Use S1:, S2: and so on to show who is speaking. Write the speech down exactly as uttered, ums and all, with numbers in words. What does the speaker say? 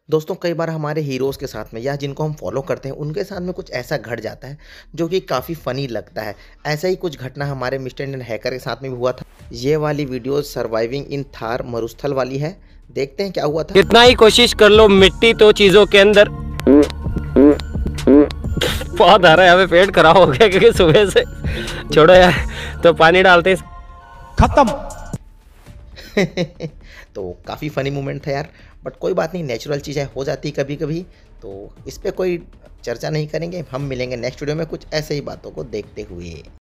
S1: दोस्तों कई बार हमारे हीरोज़ के साथ में या जिनको हम फ़ॉलो करते हैं उनके साथ में कुछ ऐसा घट जाता है जो कि काफ़ी फ़नी लगता है। ऐसा ही कुछ घटना हमारे मिस्टर इंडियन हैकर के साथ में भी हुआ था। ये वाली वीडियो सर्वाइविंग इन थार मरुस्थल वाली है। देखते हैं क्या हुआ था।
S2: कितना ही कोशिश कर लो मिट्टी तो चीज़ों के अंदर बहुत आ रहा है। हमें पेट खराब हो गया क्योंकि सुबह से छोड़ो यार, तो पानी डालते
S3: खत्म।
S1: तो काफ़ी फ़नी मोमेंट था यार, बट कोई बात नहीं, नेचुरल चीज़ें हो जाती कभी-कभी, तो इस पे कोई चर्चा नहीं करेंगे। हम मिलेंगे नेक्स्ट वीडियो में कुछ ऐसे ही बातों को देखते हुए।